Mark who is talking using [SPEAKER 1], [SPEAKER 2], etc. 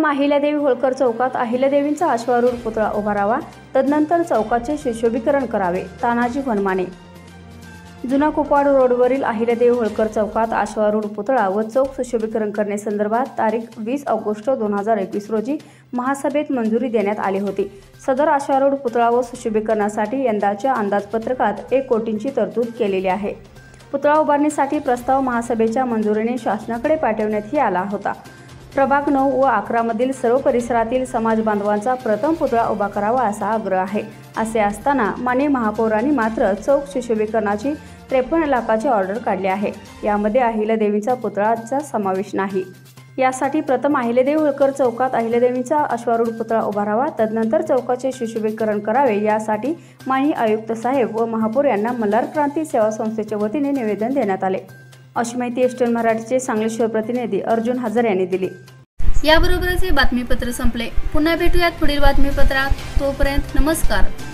[SPEAKER 1] अहिल्यादेवी होळकर चौकात अहिल्यादेवींचा अश्वारूढ पुतळा उभारावा, तदनंतर चौकाचे सुशोभीकरण करावे। तानाजी वनमाने। जुना कुपवाड रोडवरील अहिल्यादेवी होळकर चौकात अश्वारूढ पुतळा व चौक सुशोभीकरण करण्यासंदर्भात तारीख 20 ऑगस्ट 2021 रोजी महासभेत मंजुरी देण्यात आली होती। सदर अश्वारूढ पुतळा व सुशोभीकरणासाठी यंदाच्या अंदाजपत्रकात 1 कोटींची तरतूद केलेली आहे। पुतळा उभारणीसाठी प्रस्ताव महासभेच्या मंजुरीने शासनाकडे पाठवण्यातही आला होता। प्रभाग 9 व 11 मधील सर्व परिसरातील समाज बांधवांचा प्रथम पुतळा उभा करावा असा आग्रह आहे। असे असताना माननीय महापौरांनी मात्र चौक सुशोभीकरणाची 53 लाखाची ऑर्डर काढली आहे। यामध्ये अहिल्यादेवींचा पुतळाचा समावेश नाही। यासाठी प्रथम अहिल्यादेवी होळकर चौकात अहिल्यादेवींचा अश्वारूढ पुतळा उभारावा, तदनंतर चौकाचे सुशोभीकरण करावे। यासाठी माननीय आयुक्त साहेब व महापौर यांना मल्हार क्रांती सेवा संस्थेच्या वतीने निवेदन देण्यात आले, अशी माहिती एस्टर्न मराठीचे सांगलीश्वर प्रतिनिधी अर्जुन हजर यांनी दिली।
[SPEAKER 2] याबरोबरच हे बातमीपत्र संपले। पुन्हा भेटूयात पुढील बातमीपत्रात। तोपर्यंत नमस्कार।